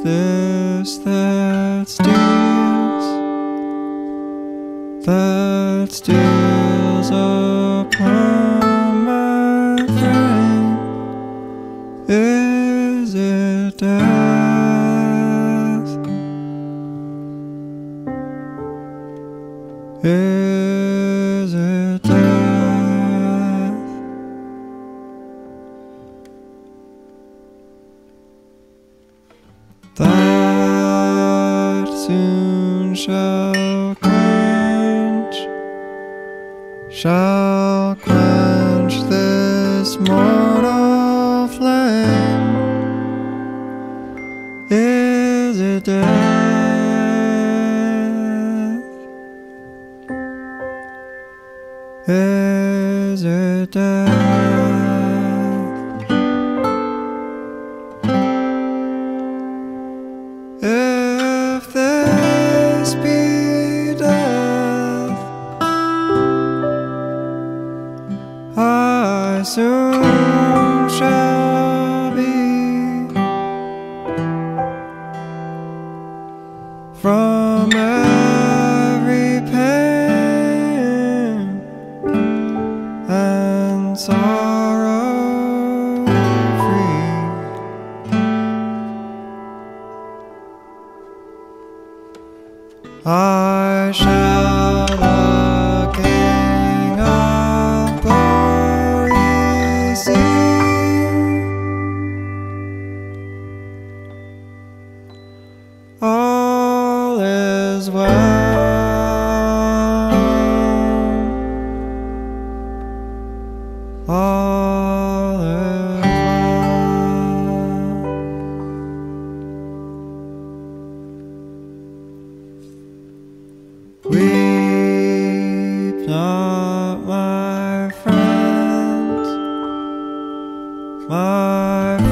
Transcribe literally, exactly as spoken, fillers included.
this that steals, that steals upon my frame? Is it death? Is it death? That soon shall quench, shall quench this mortal flame. Is it death? Is it death? If this be death, I soon shall be from every pain and sorrow free. I shall the King of glory see. All is well, all is well. Weep not, my friends, my